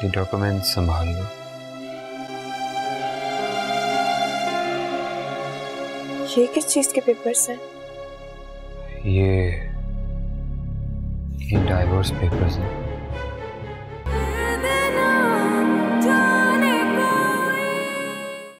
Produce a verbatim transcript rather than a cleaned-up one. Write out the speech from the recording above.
ये डॉक्यूमेंट संभाल लो। ये किस चीज के पेपर्स हैं? ये ये डाइवोर्स पेपर्स हैं।